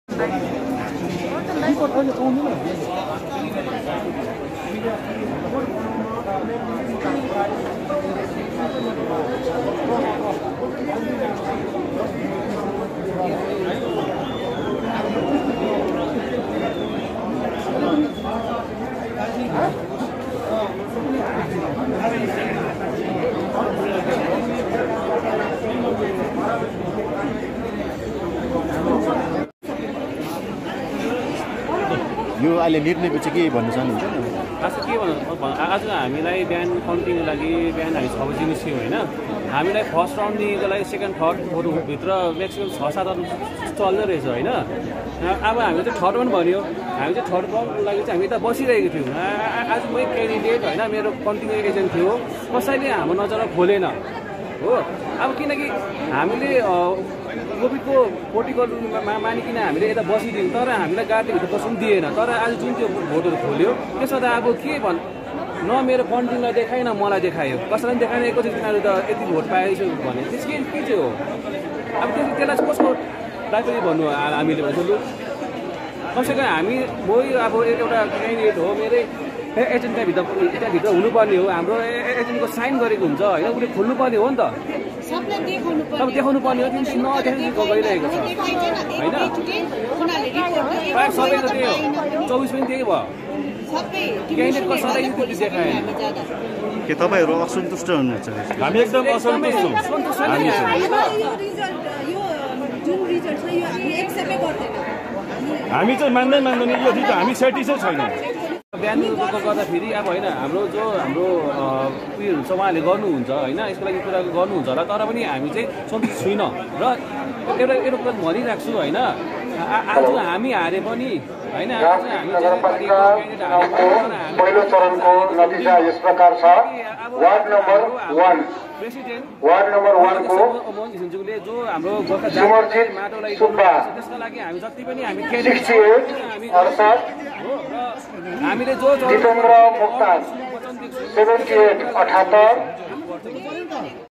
यो अहिले निर्णयको चाहिँ के भन्नु चाहनुहुन्छ? आज के भन्नु आज हामीलाई बिहान काउन्टिङको लागि बिहान हामी 6 बजी निस्क्यौँ होइन। हामीलाई फर्स्ट राउन्ड दिनको लागि सेकेन्ड थर्ड भित्र म्याक्सिमम् 6-7 चल्दै रहेछ होइन। अब हामी चाहिँ थर्ड राउन्ड भन्यो, हामी चाहिँ थर्ड राउन्डको लागि चाहिँ हामी यता बसिरहेको थियौँ। आज मै क्यान्डिडेट होइन, मेरो काउन्टिङ एजेन्ट थियो, कसैले हाम्रो नजर खोलेन हो। अब किनकि हामीले कोभिडको प्रोटोकल मानिकन हामीले यता बसिदियौँ, तर हामीलाई गाडीभित्र बस्नु दिएन। तर आज जुन त्यो भोटहरू खोल्यो त्यसमा त अब के न मेरो काउन्टिङलाई देखाएन, मलाई देखायो, कसैलाई पनि देखाएन। एकैचोटि तिनीहरू त यति भोट पाएछ भने त्यस के चाहिँ हो? अब त्यसलाई चाहिँ कसको दायित्व भन्नु हामीले भन्छ लु कसैको हामी म अब एउटा क्यान्डिडेट हो, मेरै एजेन्ट त्यहाँभित्र हुनुपर्ने हो, हाम्रो एजेन्टको साइन गरेको हुन्छ होइन, उसले खोल्नुपर्ने हो नि त, सब देखाउनु पर्ने हो। नदेखाएको गइरहेको छ होइन। प्रायः सबैको त्यही हो, 24 पनि त्यही भयो, क्यान्डिडेटको सधैँ देखाएन। के तपाईँहरू असन्तुष्ट हुनुहुन्छ? हामी एकदम असन्तुष्ट छौँ। हामी चाहिँ मान्दैन यो चिज हामी सेटिसै छैन। बिहान गर्दाखेरि अब होइन हाम्रो उयोहरू छ उहाँले गर्नुहुन्छ होइन, यसको लागि कुरा गर्नुहुन्छ होला, तर पनि हामी चाहिँ सन्तुष्ट छैन। र एउटा कुरा भनिरहेको छु होइन, आज हामी हारे पनि होइन, पहिलो चरणको नतिजा यस प्रकार छ। वार्ड नम्बर 1 को जो हाम्रो माटोलाई त्यसको लागि हामी जति पनि हामी हामीले जो 78 78